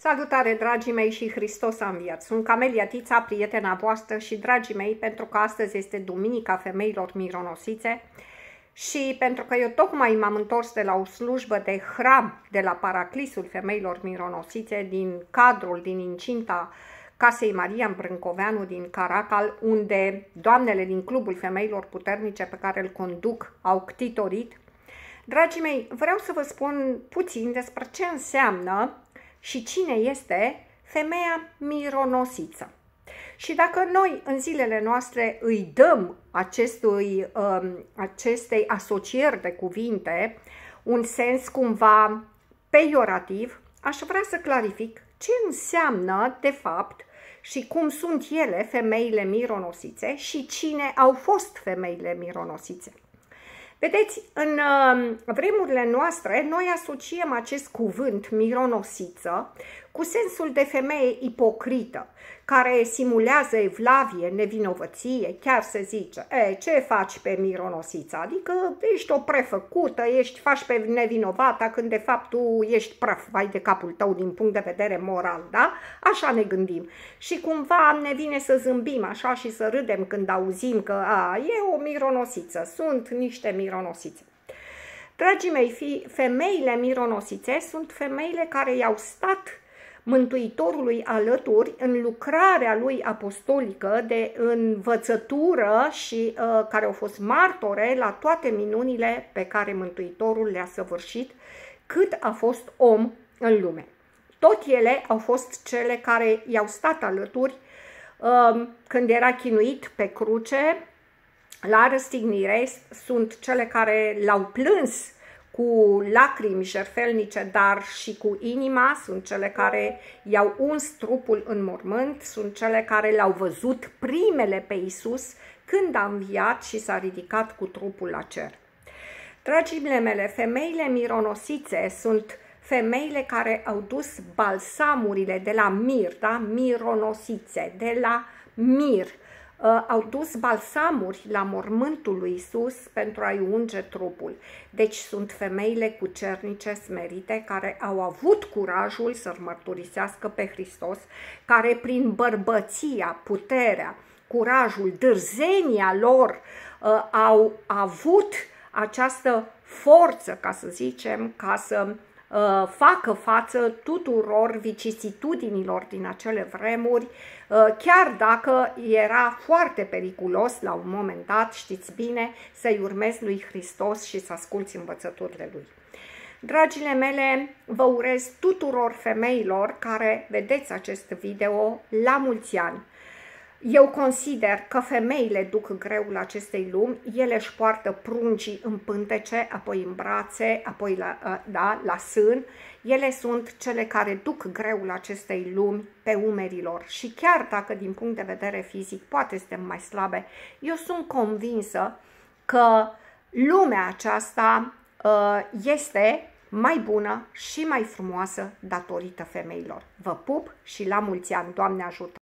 Salutare, dragii mei, și Hristos a înviat! Sunt Camelia Tița, prietena voastră și, dragii mei, pentru că astăzi este Duminica Femeilor Mironosițe și pentru că eu tocmai m-am întors de la o slujbă de hram de la Paraclisul Femeilor Mironosițe din incinta Casei Marian Brâncoveanu din Caracal, unde doamnele din Clubul Femeilor Puternice pe care îl conduc au ctitorit. Dragii mei, vreau să vă spun puțin despre ce înseamnă și cine este femeia mironosiță. Și dacă noi în zilele noastre îi dăm acestei asocieri de cuvinte un sens cumva peiorativ, aș vrea să clarific ce înseamnă de fapt și cum sunt ele, femeile mironosițe, și cine au fost femeile mironosițe. Vedeți, în vremurile noastre, noi asociem acest cuvânt mironosiță cu sensul de femeie ipocrită, care simulează evlavie, nevinovăție, chiar se zice, ce faci pe mironosiță? Adică ești o prefăcută, faci pe nevinovata, când de fapt tu ești praf, vai de capul tău din punct de vedere moral, da? Așa ne gândim. Și cumva ne vine să zâmbim așa și să râdem când auzim că e o mironosiță, sunt niște mironosițe. Dragii mei, femeile mironosițe sunt femeile care i-au stat Mântuitorului alături în lucrarea lui apostolică de învățătură și care au fost martore la toate minunile pe care Mântuitorul le-a săvârșit cât a fost om în lume. Tot ele au fost cele care i-au stat alături când era chinuit pe cruce, la răstignire, sunt cele care l-au plâns cu lacrimi jertfelnice, dar și cu inima, sunt cele care i-au uns trupul în mormânt, sunt cele care l-au văzut primele pe Iisus când a înviat și s-a ridicat cu trupul la cer. Dragile mele, femeile mironosițe sunt femeile care au dus balsamurile de la mir, da? Mironosițe, de la mir. Au dus balsamuri la mormântul lui Iisus pentru a-i unge trupul. Deci sunt femeile cucernice, smerite, care au avut curajul să-L mărturisească pe Hristos, care prin bărbăția, puterea, curajul, dârzenia lor au avut această forță, ca să zicem, ca să facă față tuturor vicisitudinilor din acele vremuri, chiar dacă era foarte periculos la un moment dat, știți bine, să-i urmezi lui Hristos și să asculți învățăturile lui. Dragile mele, vă urez tuturor femeilor care vedeți acest video la mulți ani. Eu consider că femeile duc greul acestei lumi, ele își poartă pruncii în pântece, apoi în brațe, apoi la sân. Ele sunt cele care duc greul acestei lumi pe umerilor și chiar dacă din punct de vedere fizic poate suntem mai slabe, eu sunt convinsă că lumea aceasta este mai bună și mai frumoasă datorită femeilor. Vă pup și la mulți ani, Doamne ajută!